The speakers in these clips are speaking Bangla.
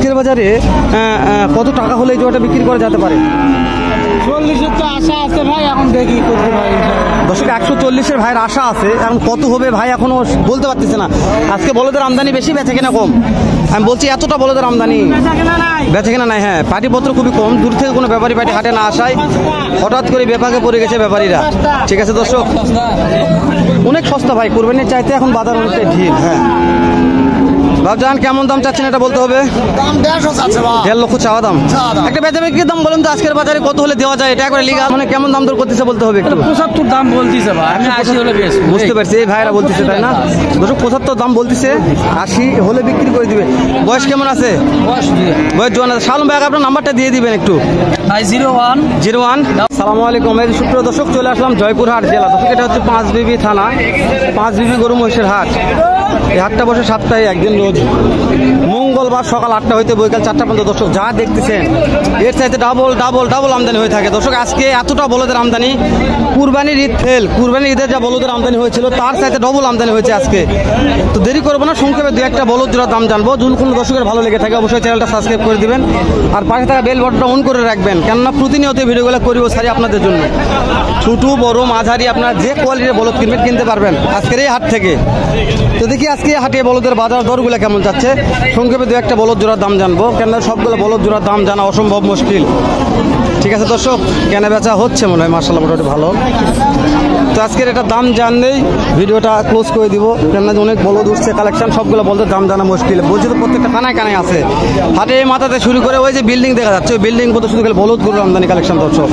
আজকের বাজারে কত টাকা হলে এই জোড়াটা বিক্রি করা যেতে পারে? 40-এর তো আশা আছে ভাই, এখন দেখি কত ভাই। দর্শক 140-এর ভাইয়ের আশা আছে, এখন কত হবে ভাই এখনো বলতে পারতেছে না। আজকে বলদের আমদানি বেশি, বেচে কেনা কম। আমি বলছি এতটা বলদের আমদানি বেচে কেনা নাই। হ্যাঁ, পাটিপত্র খুবই কম, দূর থেকে কোনো ব্যাপারী পাটি হাটে না আসায় হঠাৎ করে বেপাকে পড়ে গেছে ব্যাপারীরা। ঠিক আছে দর্শক, অনেক সস্তা ভাই, কুরবানির চাইতে এখন বাজার অনেকটাই ঢিল। হ্যাঁ ভাবজান, কেমন দাম চাচ্ছেন এটা বলতে হবে। দাম 1.5 লক্ষ চাওয়া দাম। একটা বেচা বিক্রির দাম বলুন তো আজকের বাজারে কত হলে দেওয়া যায়, এটা একবারে লিগা মানে কেমন দাম দর করতেছে বলতে হবে একটু। 75 দাম বলতিছে ভাই, আমি 80 হলে বেশ। বুঝতে পারছি, এই ভাইরা বলতেছে তাই না। 75 দাম বলতেছে, 80 হলে বিক্রি করে দিবে। বয়স কেমন আছে? বয়স জোয়ান আছে। শালম ভাই আপনার নাম্বারটা দিয়ে দিবেন একটু। 01। সালামু আলাইকুম। এই সুপ্রিয় দর্শক, চলে আসলাম জয়পুরহাট জেলা। দর্শক এটা হচ্ছে পাঁচবিবি থানা, পাঁচবিবি গরু মহিষের হাট। এই হাটটা বসে সপ্তাহে একদিন, রোজ মঙ্গলবার সকাল 8টা হইতে বৈকাল 4টা পর্যন্ত। দর্শক যা দেখতেছেন এর চাইতে ডাবল আমদানি হয়ে থাকে। দর্শক আজকে এতটা বলদের আমদানি, কুরবানির ঈদ ফেল, কুরবানির ঈদের যা বলদের আমদানি হয়েছিল তার চাইতে ডবল আমদানি হয়েছে আজকে। তো দেরি করবো না, সংক্ষেপে দু একটা বলদ জোড়ার দাম জানবো। যদি কোনো দর্শকের ভালো লেগে থাকে অবশ্যই চ্যানেলটা সাবস্ক্রাইব করে দিবেন, আর পাশে থাকা বেল বাটনটা অন করে রাখবেন, কেননা প্রতিনিয়ত ভিডিওগুলো করিব সারি আপনাদের জন্য। ছোট বড় মাঝারি আপনার যে কোয়ালিটির বলদ কিনবেন কিনতে পারবেন আজকের এই হাট থেকে। তো দেখি আজকে হাটে বলদের বাজার দরগুলো কেমন যাচ্ছে, সংক্ষেপে দু একটা বলদ জোড়ার দাম জানবো, কেননা সবগুলো বলদ জোড়ার দাম জানা অসম্ভব মুশকিল। ঠিক আছে দর্শক, কেনা বেচা হচ্ছে মনে হয় মার্শাল্লাহ মোটামুটি ভালো। তো আজকের এটা দাম জানলেই ভিডিওটা ক্লোজ করে দিব, কেননা অনেক বলদ উঠছে কালেকশন, সবগুলো বলদের দাম জানা মুশকিল। বলছি তো প্রত্যেকটা কানায় কানায় আছে। হাটে মাথাতে শুরু করে ওই যে বিল্ডিং দেখা যাচ্ছে, ওই বিল্ডিং পর্যন্ত শুধু গেলে বলদ গরুর আমদানি কালেকশন দর্শক।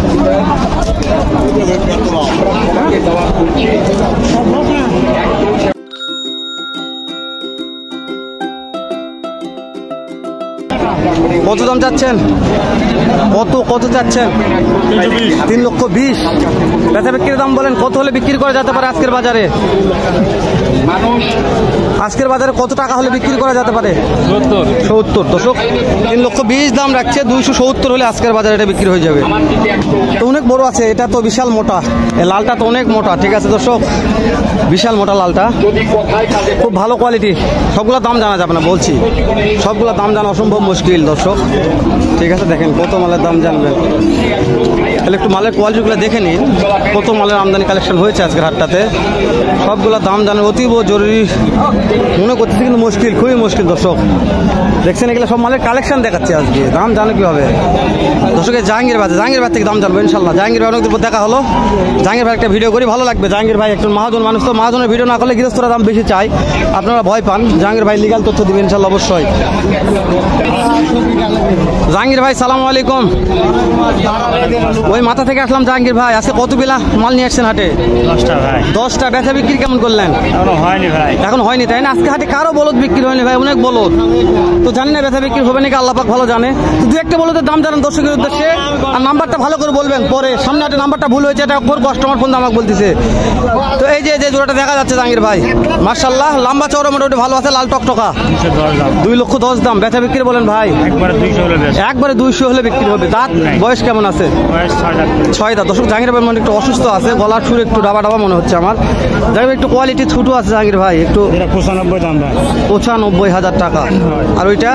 কত দাম চাচ্ছেন? কত চাচ্ছেন? 3,20,000। বেচা বিক্রির দাম বলেন, কত হলে বিক্রি করা যেতে পারে আজকের বাজারে? আজকের বাজারে কত টাকা হলে বিক্রি করা যেতে পারে? 70। দর্শক 3,20,000 দাম রাখছে, 270 হলে আজকের বাজারে এটা বিক্রি হয়ে যাবে। তো অনেক বড় আছে, এটা তো বিশাল মোটা, লালটা তো অনেক মোটা। ঠিক আছে দর্শক, বিশাল মোটা লালটা, খুব ভালো কোয়ালিটি। সবগুলো দাম জানা যাবে না বলছি, সবগুলো দাম জানা অসম্ভব মুশকিল দর্শক। ঠিক আছে, দেখেন কত মালের দাম জানবেন, তাহলে একটু মালের কোয়ালিটিগুলো দেখে নিন, কত মালের আমদানি কালেকশন হয়েছে আজকের হাটটাতে। সবগুলো দাম জানার অতীব জরুরি মনে করতেছি, কিন্তু মুশকিল, খুবই মুশকিল দর্শক। দেখছেন এগুলো সব মালের কালেকশন দেখাচ্ছে, আজকে দাম জানে কীভাবে দর্শকের। জাহাঙ্গীর ভাই থেকে দাম জানবো ইনশাল্লাহ। জাহাঙ্গীর ভাই অনেকদিন পর দেখা হলো, জাহাঙ্গীর ভাই একটা ভিডিও করি, ভালো লাগবে। জাহাঙ্গীর ভাই একটু মহাজন মানুষ, তো মহাজনের ভিডিও না করলে গৃহস্থরা দাম বেশি চাই, আপনারা ভয় পান। জাহাঙ্গীর ভাই লিগাল তথ্য দিবেন ইনশাল্লাহ অবশ্যই। জাহাঙ্গীর ভাই সালাম আলাইকুম। ওই মাথা থেকে আসলাম জাহাঙ্গীর ভাই, আজকে কত বিলা মাল নিয়ে আসছেন হাটে? 10টা ভাই। 10টা। বেচা বিক্রি কেমন করলেন? হয়নি ভাই, এখন হয়নি তাই না? আজকে হাটে কারো বলদ বিক্রি হয়নি ভাই, অনেক বলদ। তো জানি না বেচা বিক্রি হবে নাকি, আল্লাহ পাক ভালো জানে। তো দু একটা বলদের দাম জানান দর্শকের উদ্দেশ্যে, আর নাম্বারটা ভালো করে বলবেন, পরে সামনে হাটে নাম্বারটা ভুল হয়েছে, এটা ওর কাস্টমার ফোন আমাকে বলতেছে। তো এই যে জোড়াটা দেখা যাচ্ছে জাহাঙ্গীর ভাই, মার্শাল্লাহ লম্বা চওড়া মোটামুটি ভালো আছে, লাল টকটকা। 2,10,000 দাম। বেচা বিক্রি বলেন ভাই? একবারে 200 হলে বিক্রি হবে। দাঁত বয়স কেমন আছে? 6 দাঁত। দর্শক জাহাঙ্গীর ভাই মনে একটু অসুস্থ আছে, গলার সুর একটু ডাবা মনে হচ্ছে আমার। জাহাঙ্গীর একটু কোয়ালিটি ছোট আছে জাহাঙ্গীর ভাই, একটু 95 দাম ভাই। 95,000 টাকা। আর ওইটা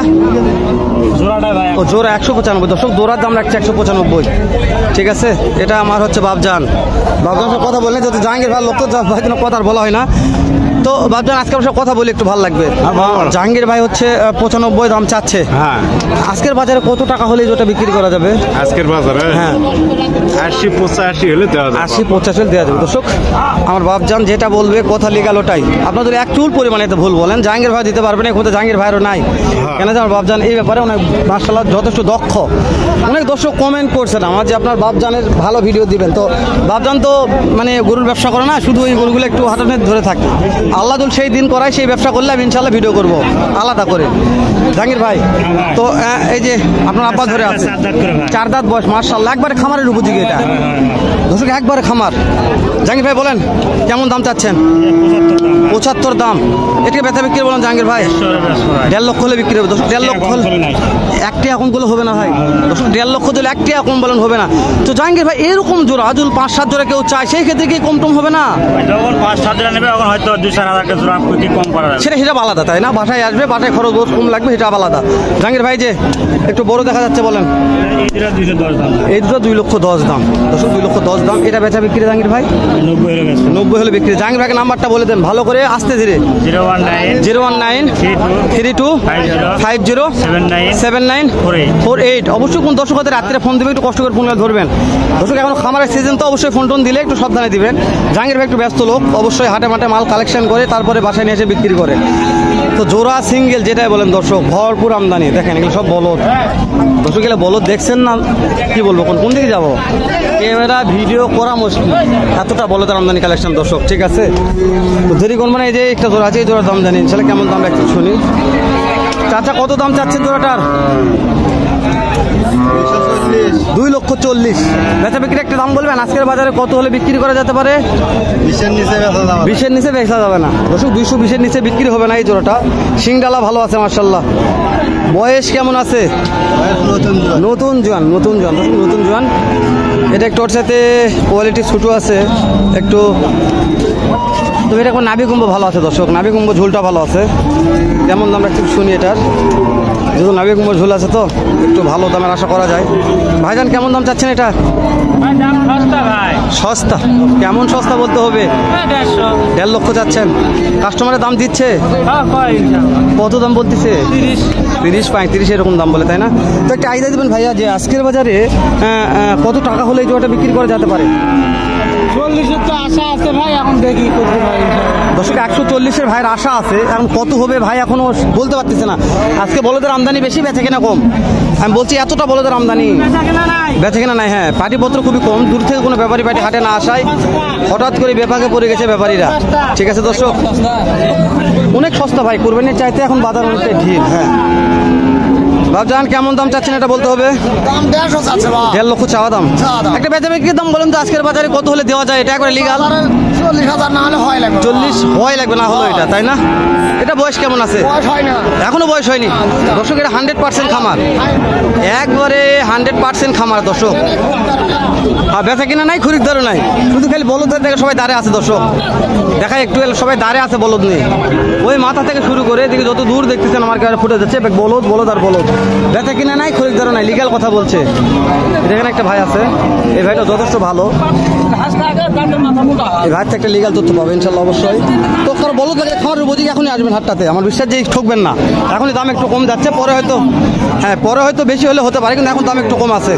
ও জোড়া 195। দর্শক জোড়ার দাম রাখছে 195। ঠিক আছে, এটা আমার হচ্ছে বাবজান কথা বললেন, যদি জাহাঙ্গীর ভাই লোক ভাই কথা আর বলা হয় না। তো বাবজান আজকে আমার কথা বলি একটু ভালো লাগবে। জাহাঙ্গীর ভাই হচ্ছে 95 দাম চাচ্ছে। হ্যাঁ, আজকের বাজারে কত টাকা হলে যেটা বিক্রি করা যাবে? আজকের বাজারে হ্যাঁ 80-85 হলে দেওয়া যাবে। 80-85 হলে দেওয়া যাবে। দর্শক আমার বাবজান যেটা বলবে কথা লিগাল ওটাই, আপনাদের এক চুল পরিমাণে এতে ভুল বলেন। জাহাঙ্গীর ভাই দিতে পারবে না, এখন তো জাহাঙ্গীর ভাইয়েরও নাই। কেন যে আমার বাবজান এই ব্যাপারে অনেক মাশাআল্লাহ যথেষ্ট দক্ষ। অনেক দর্শক কমেন্ট করছেন আমার যে আপনার বাবজানের ভালো ভিডিও দিবেন। তো বাবজান তো মানে গরুর ব্যবসা করে না, শুধু ওই গরুগুলো একটু হাতে ধরে থাকে। আল্লাহ সেই দিন করায়, সেই ব্যবসা করলে আমি ইনশাল্লাহ ভিডিও করবো আলাদা করে। জাহাঙ্গীর ভাই তো এই যে আপনার আব্বা ধরে আছে, 4 দাঁত বয়স, মাশাআল্লাহ একবারে খামারের উপযোগী এটা দর্শক, একবারে খামার। জাহাঙ্গীর ভাই বলেন কেমন দাম চাচ্ছেন? 75 দাম। এটাকে বেচা বিক্রি বলেন জাহাঙ্গীর ভাই? 1.5 লক্ষ হলে বিক্রি হবে দর্শক। 1.5 লক্ষ হলে একটি এখন গুলো হবে না ভাই দর্শক, 1.5 লক্ষ দিলে একটি এখন বলেন হবে না। তো জাহাঙ্গীর ভাই এরকম জোড়া যদি 5-7 জোড়া কেউ চায়, সেই ক্ষেত্রে কি কম টম হবে না? যখন 5-7 জোড়া নেবে তখন হয়তো 2-4 4,000 জোড়া কি কম করা যাবে? সেটা হিসাব আলাদা, তাই না? বাসায় আসবে, বাসায় খরচ বহুত কম লাগবে, হিসাব আলাদা। জাহাঙ্গীর ভাই যে একটু বড় দেখা যাচ্ছে, বলেন। এটা 210 দাম। এই দুটো 2,10,000 দাম, দর্শক 2,10,000 দাম। এটা বেচা বিক্রি জাহাঙ্গীর ভাই 90 হলে বেচবো। 90 হলে বিক্রি। জাহাঙ্গীর ভাইকে নাম্বারটা বলে দেন ভালো করে, আস্তে ধীরে। 019 32 50 79 48। অবশ্যই কোন দর্শক হাতে রাত্রে ফোন দিবে, একটু কষ্ট করে ফোন ধরবেন। দর্শক এখন খামারের সিজন তো অবশ্যই ফোন টোন দিলে একটু সাবধানে দিবেন। জাহাঙ্গীর ভাই একটু ব্যস্ত লোক, অবশ্যই হাটে মাঠে মাল কালেকশন করে তারপরে বাসায় নিয়ে এসে বিক্রি করে। তো জোড়া সিঙ্গেল যেটাই বলেন দর্শক, ভরপুর আমদানি। দেখেন এগুলো সব বলদ দর্শক, এগুলো বলদ দেখছেন না, কি বলবো, কোন দিকে যাবো, ক্যামেরা ভিডিও করা মুশকিল, এতটা বলদের আমদানি কালেকশন দর্শক। ঠিক আছে, তো দেরি করবো না। এই যে একটা জোড়া আছে, এই জোড়ার দাম জানি ইনশাল্লাহ কেমন দাম একটু শুনি। চাচা কত দাম চাচ্ছেন জোড়াটার? 2,40,000। বেচা বিক্রি একটা দাম বলবেন, আজকের বাজারে কত হলে বিক্রি করা যেতে পারে? 20-এর নিচে বেচা যাবে না দর্শক, 220-এর নিচে বিক্রি হবে না এই জোড়াটা। শিংডালা ভালো আছে মাশাআল্লাহ। বয়স কেমন আছে? নতুন জোয়ান নতুন জোয়ান। এটা একটু ওর সাথে কোয়ালিটি ছোটো আছে একটু, তবে এটা এখন নাভি কুম্ভ ভালো আছে দর্শক, নাভি কুম্ভ ঝোলটা ভালো আছে। কেমন দাম একটু শুনি এটার, যেহেতু নাভি কুম্ভ ঝোল আছে তো একটু ভালো দামের আশা করা যায়। ভাইজান কেমন দাম চাচ্ছেন এটা? সস্তা? কেমন সস্তা বলতে হবে? 1.5 লক্ষ চাচ্ছেন। কাস্টমারের দাম দিচ্ছে কত দাম বলতেছে? 30-35 এরকম দাম বলে, তাই না? তো একটা আইডিয়া দেবেন ভাইয়া যে আজকের বাজারে কত টাকা হলে এই জোড়াটা বিক্রি করা যেতে পারে? 40-এর তো আশা আছে ভাই, এখন দেখি কত ভাই। দর্শক 140-এর ভাইয়ের আশা আছে, এখন কত হবে ভাই এখনো বলতে পারতেছে না। আজকে বলদের আমদানি বেশি, বেচে কেনা কম। আমি বলছি এতটা বলদের আমদানি, বেচে কেনা নাই। হ্যাঁ, পাটিপত্র খুবই কম, দূর থেকে কোনো ব্যাপারী পাটি হাটে না আসায় হঠাৎ করে বেপাকে পড়ে গেছে ব্যাপারীরা। ঠিক আছে দর্শক, অনেক সস্তা ভাই, কোরবানির চাইতে এখন বাজার অনেকটাই ঢিল। হ্যাঁ ভাবজান কেমন দাম চাচ্ছেন এটা বলতে হবে? 1.5 লক্ষ চাওয়া দাম। একটা বেচা বিক্রির দাম বলেন তো আজকের বাজারে কত হলে দেওয়া যায়? এটা একবারে লিগাল 40,000 না হলে হয় লাগবে। 40 হয় লাগবে না হলো এটা, তাই না? এটা বয়স কেমন আছে? এখনো বয়স হয়নি দর্শক। এটা 100% খামার, একবারে 100% খামার দর্শক। আর বেচা কিনা নাই, খরিদ্দারও নাই, শুধু খালি বলদের দেখে সবাই দাঁড়ে আছে দর্শক। দেখা একটু সবাই দাঁড়ে আছে বলদ নিয়ে, ওই মাথা থেকে শুরু করে এদিকে যত দূর দেখতেছেন আমার কাছে ফুটে যাচ্ছে বলদ বলদ আর বলদ। বেচা কিনা নাই, খরিদ্দারও নাই, লিগাল কথা বলছে। এখানে একটা ভাই আছে, এই ভাইটা যথেষ্ট ভালো, এই ভাইটা একটা লিগাল তথ্য পাবে ইনশাল্লাহ অবশ্যই। তো তার বলদ লাগে খামারের বোঝি এখনই আসবেন হাটটাতে, আমার বিশ্বাস যে ঠকবেন না। এখনই দাম একটু কম যাচ্ছে, পরে হয়তো পরে হয়তো বেশি হলে হতে পারে, কিন্তু এখন দাম একটু কম আছে।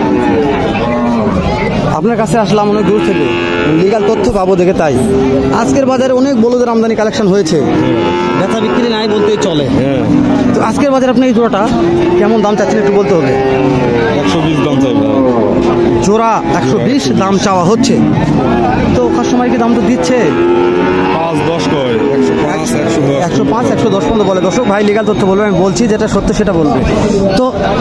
আপনার কাছে আসলাম অনেক দূর থেকে, লিগাল তথ্য পাবো দেখে, তাই আজকের বাজারে অনেক বলদের আমদানি কালেকশন হয়েছে, বেচা বিক্রি নাই বলতেই চলে। তো আজকের বাজারে আপনি এই জোড়াটা কেমন দাম চাচ্ছেন একটু বলতে হবে? 120 দাম চাই জোড়া 120 দাম চাওয়া হচ্ছে। তো কাস্টমার কি দাম তো দিচ্ছে? 5-10 কয় 105-110 পর্যন্ত বলে দর্শক। ভাই লিগাল তথ্য বলবে, আমি বলছি যেটা সত্য সেটা বলবে। তো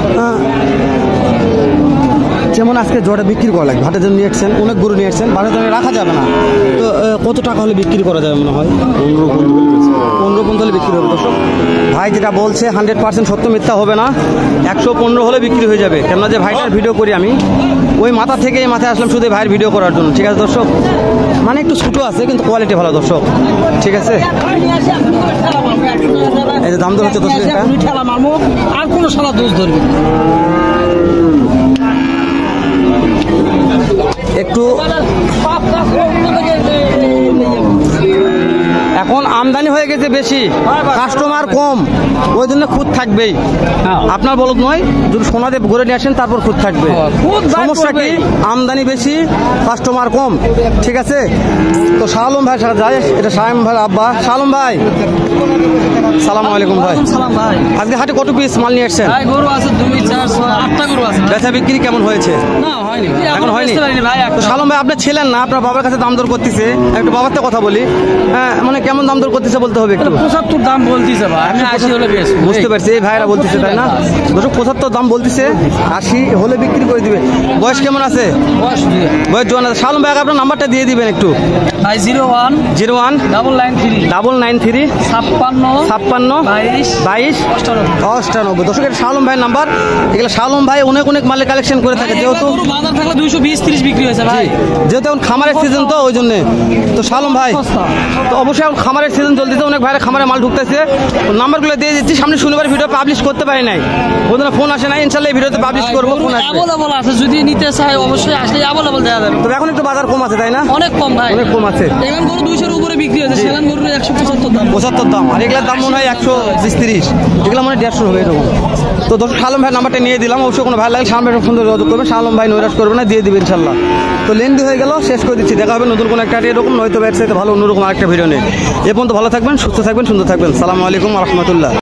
যেমন আজকে জোড়া বিক্রি করা লাগবে, হাটের জন্য নিয়ে এসছেন, অনেক গরু নিয়ে এসছেন, বাজারে জন্য রাখা যাবে না। তো কত টাকা হলে বিক্রি করা যাবে মনে হয়? 15 হলে বিক্রি হবে দর্শক। ভাই যেটা বলছে 100% সত্য মিথ্যা হবে না, 115 হলে বিক্রি হয়ে যাবে। কেননা যে ভাইটার ভিডিও করি আমি, ওই মাথা থেকে এই মাথায় আসলাম শুধু ভাইয়ের ভিডিও করার জন্য। ঠিক আছে দর্শক, মানে একটু ছোটো আছে কিন্তু কোয়ালিটি ভালো দর্শক। ঠিক আছে, এই যে দাম দর হচ্ছে দর্শক, আর কোনো সালা দোষ ধরবে একটু। এখন আমদানি হয়ে গেছে বেশি, কাস্টমার কম, ওই জন্য খুদ থাকবেই। আপনার বলদ নয়, যদি সোনাদেব ঘুরে নিয়ে আসেন তারপর খুদ থাকবে। সমস্যা কি? আমদানি বেশি, কাস্টমার কম। ঠিক আছে, তো শাহ আলম ভাই সাথে যায়, এটা শাহিম ভাই আব্বা। শাহ আলম ভাই সালাম আলাইকুম ভাই। আজকে হাটে কত পিস মাল নিয়ে আসছেন? গরু আছে 2-4-8টা গরু আছে। বেচা বিক্রি কেমন হয়েছে? না হয়নি, এখন হয়নি ভাই। শালম ভাই আপনার ছিলেন না, আপনার বাবার কাছে দাম দর করতেছে, একটু বাবার থেকে কথা বলি। হ্যাঁ, মানে কেমন দাম দর করতেছে বলতে হবে একটু। 75 দাম বলতেছে ভাই, আমি 80 হলে বেশ। বুঝতে পারছি, এই ভাইরা বলতেছে তাই না? 75 দাম বলতেছে, 80 হলে বিক্রি করে দিবে। বয়স কেমন আছে? বয়স জোয়ান আছে। শালম ভাই আপনার নাম্বারটা দিয়ে দিবেন একটু। 01 993 56 22 98। দর্শক এটা শালম ভাইয়ের নাম্বার। এগুলো শালম ভাই অনেক মালের কালেকশন করে থাকে, যেহেতু বাজার থাকলে 220-30 বিক্রি হয়েছে ভাই, যেহেতু এখন খামারের সিজন তো ওই জন্য। তো শালম ভাই তো অবশ্যই এখন খামারের সিজন চলতেছে, অনেক ভাইরা খামারে মাল ঢুকতেছে, নাম্বারগুলো দিয়ে দিচ্ছি। সামনে শনিবার ভিডিও পাবলিশ করতে পারি নাই, ওদের ফোন আসে নাই, ইনশাল্লাহ এই ভিডিওতে পাবলিশ করবো, ফোন আসবে। অ্যাভেলেবল আছে, যদি নিতে চাই অবশ্যই আসলে অ্যাভেলেবল দেওয়া যাবে। তবে এখন একটু বাজার কম আছে, তাই না? অনেক কম ভাই, অনেক কম আছে। এখন গরু 200-র উপরে বিক্রি হয়েছে, সেখান গরুর 175 দাম। 75 দাম, আর এগুলোর দাম মনে হয় 130, এগুলো মনে হয় 150 হবে এরকম। তো দর্শক শালম ভাই নাম্বারটা নিয়ে দিলাম, অবশ্যই কোনো ভাই লাগলে শালম ভাই সুন্দর যোগাযোগ করবেন, শালম ভাই নৈরাশ করবে না, দিয়ে দিবে ইনশাল্লাহ। তো লেন্দি হয়ে গেল, শেষ করে দিচ্ছি, দেখা হবে নতুন কোনো একটা এরকম, নয়তো ব্যাট সাইতে ভালো অন্যরকম আরেকটা ভিডিও নেই। এ পর্যন্ত ভালো থাকবেন, সুস্থ থাকবেন, সুন্দর থাকবেন। সালামু আলাইকুম রহমতুল্লাহ।